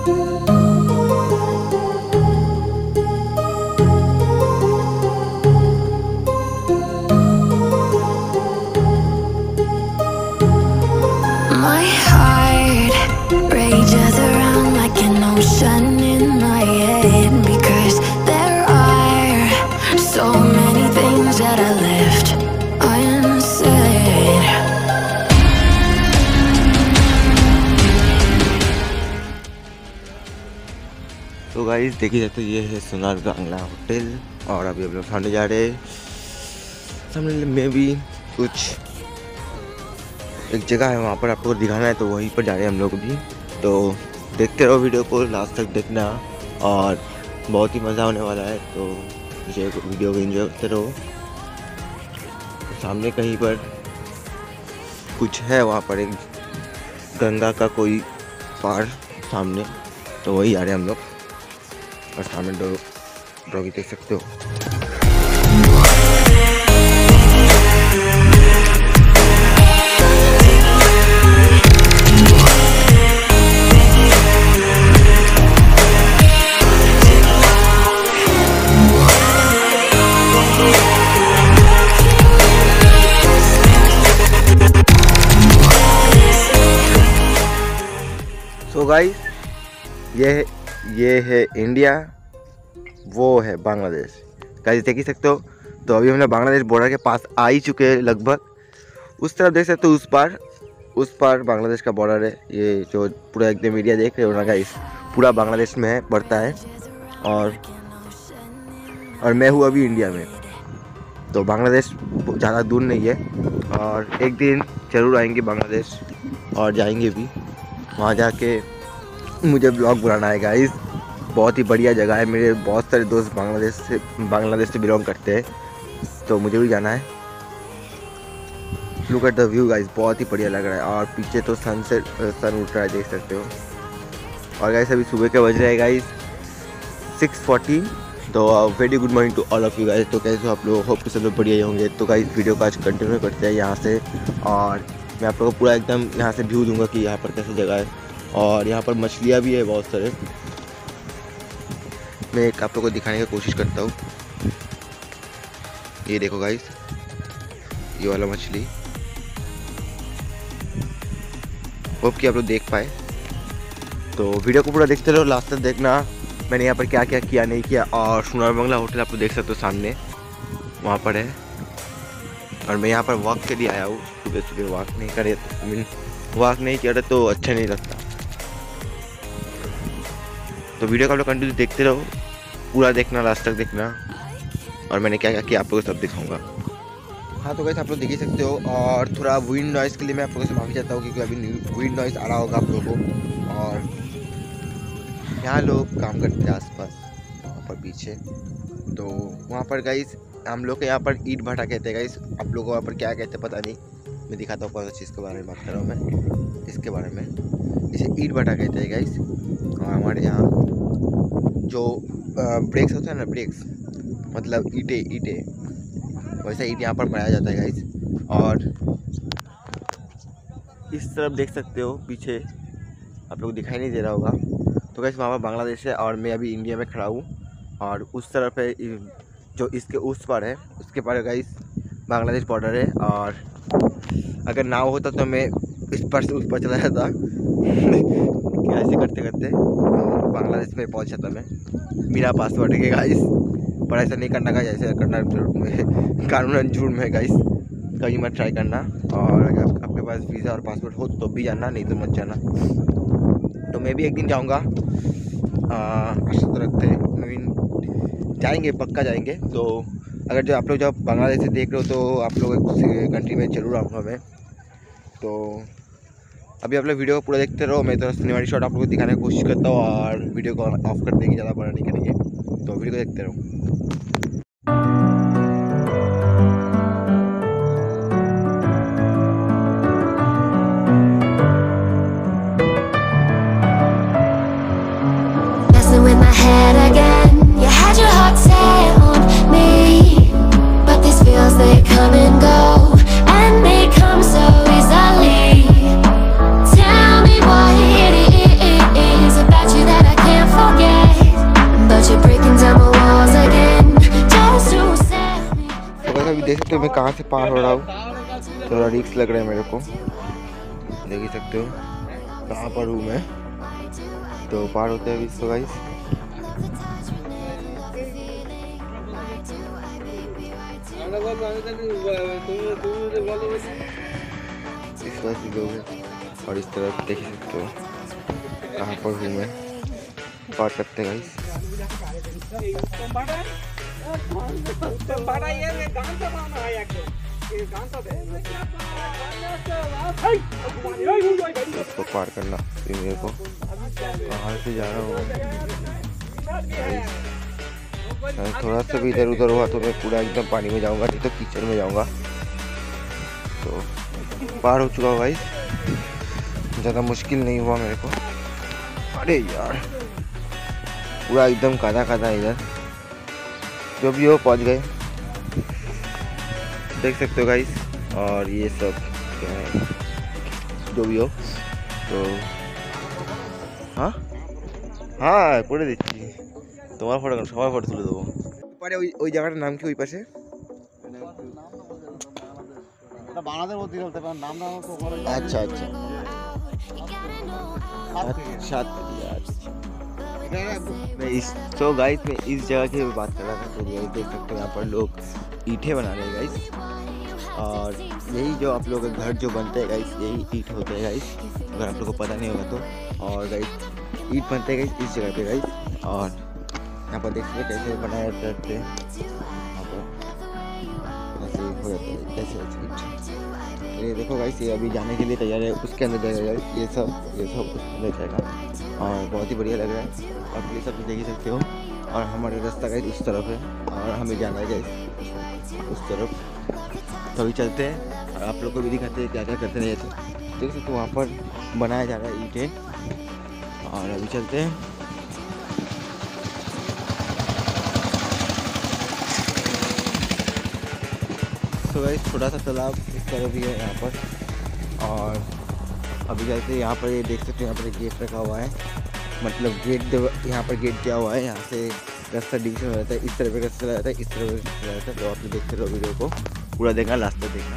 My heart rages around like an ocean in my head, because there are so many things that I left unsaid. तो guys देखिए तो ये है Sonar Bangla hotel, और अभी हम लोग सामने जा रहे हैं। सामने में भी कुछ एक जगह है, वहाँ पर आपको दिखाना है, तो वहीं पर जा रहे हैं हम लोग भी। तो देखते रहो वीडियो को लास्ट तक देखना, और बहुत ही मज़ा होने वाला है। तो वीडियो को एंजॉय करते रहो। तो सामने कहीं पर कुछ है, वहाँ पर एक गंगा का कोई पार सामने, तो वही आ रहे हैं हम लोग। और सामने डॉगी देख सकते हो। तो गाइस ये है इंडिया, वो है बांग्लादेश। गाइस देख ही सकते हो। तो अभी हम लोग बांग्लादेश बॉर्डर के पास आ ही चुके हैं लगभग। उस तरफ देख सकते हो, उस पार बांग्लादेश का बॉर्डर है। ये जो पूरा एकदम एरिया देख रहे हो ना गाइस, पूरा बांग्लादेश में है, पड़ता है। और मैं हूँ अभी इंडिया में। तो बांग्लादेश ज़्यादा दूर नहीं है, और एक दिन ज़रूर आएंगे बांग्लादेश, और जाएंगे भी वहाँ जाके। मुझे ब्लॉग बनाना है गाइस। बहुत ही बढ़िया जगह है। मेरे बहुत सारे दोस्त बांग्लादेश से बिलोंग करते हैं, तो मुझे भी जाना है। Look at the view guys, बहुत ही बढ़िया लग रहा है। और पीछे तो सन उठ रहा है, देख सकते हो। और गाइस अभी सुबह के बज रहे हैं गाइस 6:40। तो very good morning to all of you guys. तो कैसे आप लोग, होप कि सब लोग बढ़िया ही होंगे। तो गाइस वीडियो को आज कंटिन्यू करते हैं यहाँ से, और मैं आप लोगों को पूरा एकदम यहाँ से व्यू दूंगा कि यहाँ पर कैसी जगह है। और यहाँ पर मछलियाँ भी है बहुत सारे। मैं एक आप लोगों को दिखाने की कोशिश करता हूँ। ये देखो गाइस, ये वाला मछली, होप कि आप लोग देख पाए। तो वीडियो को पूरा देखते रहो, लास्ट तक देखना मैंने यहाँ पर क्या क्या किया नहीं किया। और सोनार बांग्ला होटल आप लोग देख सकते हो सामने, वहाँ पर है। और मैं यहाँ पर वॉक के लिए आया हूँ। सुबह सुबह वॉक नहीं करे तो अच्छा नहीं लगता। तो वीडियो को आप लोग कंटिन्यू देखते रहो, पूरा देखना, लास्ट तक देखना। और मैंने क्या क्या किया आप लोगों को सब दिखाऊंगा। हाँ तो गाइस आप लोग देख ही सकते हो। और थोड़ा विंड नॉइज़ के लिए मैं आप लोगों से माफ़ी चाहता हूँ, क्योंकि अभी विंड नॉइज़ आ रहा होगा आप लोगों को। और यहाँ लोग काम करते हैं आसपास, वहाँ पर पीछे। तो वहाँ पर गाइस हम लोग के यहाँ पर ईट भट्टा कहते हैं गाइस। आप लोगों को वहाँ पर क्या कहते हैं पता नहीं, मैं दिखाता हूँ कौन सी चीज़ के बारे में बात कर रहा हूँ मैं। इसके बारे में, इसे ईट भट्टा कहते हैं गाइस। और हमारे यहाँ जो ब्रेक्स होता है ना, ब्रेक्स मतलब ईंटे, वैसा ईंट यहाँ पर बनाया जाता है गाइस। और इस तरफ देख सकते हो, पीछे आप लोग दिखाई नहीं दे रहा होगा। तो गाइस वहाँ पर बांग्लादेश है, और मैं अभी इंडिया में खड़ा हूँ। और उस तरफ है जो इसके उस पार है, उसके पार गाइस बांग्लादेश बॉर्डर है। और अगर नाव होता तो मैं इस पर से उस पर चला जाता ऐसे करते करते, तो बांग्लादेश में पहुंच जाता मैं बिना पासवर्ड के गाइस। पर ऐसा नहीं करना गाइस, ऐसा करना कानूनन जुर्म है गाइस। कहीं मत ट्राई करना। और अगर आपके पास वीज़ा और पासपोर्ट हो तो भी जाना, नहीं तो मत जाना। तो मैं भी एक दिन जाऊँगा, आशा तो रखते हैं, जाएंगे, पक्का जाएंगे। तो अगर जो आप लोग जब बांग्लादेश से देख रहे हो, तो आप लोग कंट्री में ज़रूर आऊँगा मैं। तो अभी आप लोग वीडियो को पूरा देखते रहो। मैं तो सिनेमैटिक शॉट आप लोगों को दिखाने की कोशिश करता हूँ, और वीडियो को ऑफ कर देंगे, ज़्यादा बड़ा नहीं करेंगे। तो वीडियो को देखते रहो। They come and go, and they come so easily. Tell me what it is about you that कहाँ से पार हो रहा हूँ, थोड़ा रिस्क लग रहा है मेरे को। देख ही सकते हो कहाँ पर हूँ मैं। तो पार होते हैं इसको गाइस। इस तरह से लोग हैं और इस तरफ देख ही सकते हो कहाँ पर हूँ मैं। पार सकते हैं गाइस। इसको पार करना मेरे को। कहाँ से जा रहा हूँ, थोड़ा सा भी इधर उधर हुआ तो मैं पूरा एकदम पानी में जाऊंगा, नहीं तो कीचड़ में जाऊंगा। तो पार हो चुका हूँ गाइस, ज़्यादा मुश्किल नहीं हुआ मेरे को। अरे यार पूरा एकदम कादा कादा इधर, जो भी हो पहुँच गए, देख सकते हो गाइस। और ये सब क्या है, जो भी हो। तो हाँ हाँ করে দিচ্ছি, তোমার ফটো সবার ফটো তুলে দেবো। পরে ওই জায়গাটার নাম কি ওই পাশে? अच्छा अच्छा तो गाइस मैं इस जगह की बात कर रहा था। तो देख सकते हो यहाँ पर लोग ईंटें बना रहे हैं गाइस। और यही जो आप लोग का घर जो बनते हैं गाइस, यही ईंट होते हैं गाइस, अगर आप लोग को पता नहीं होगा तो। और गाइस ईंट बनते हैं गाइस इस जगह पे गाइस। और यहाँ पर देख सकते कैसे बनाए जाते हैं, यहाँ पर ऐसे हो जाता है कैसे ईंट। ये देखो गाइस, ये अभी जाने के लिए तैयार है, उसके अंदर जाएगा गाइस। ये सब उसके अंदर जाएगा और बहुत ही बढ़िया लग रहा है। और ये सब देख ही सकते हो। और हमारा रास्ता गाइस उस तरफ है और हमें जाना है गाइस उस तरफ। तो अभी चलते हैं और आप लोग को भी दिखाते हैं क्या क्या करते हैं। देख सकते हो वहाँ पर बनाया जा रहा है ईंटें। और अभी चलते हैं। तो गाइस छोटा सा तालाब इस तरह भी है यहाँ पर। और अभी चलते हैं यहाँ पर। ये देख सकते हो यहाँ पर गेट रखा हुआ है, मतलब गेट यहाँ पर गेट दिया हुआ है। यहाँ से रास्ता डिवीजन हो जाता है, इस तरह पे रास्ता चला जाता है, इस तरह पे चला जाता है। तो आप देखते रहो वीडियो को पूरा देखना, लास्ट तक देखना।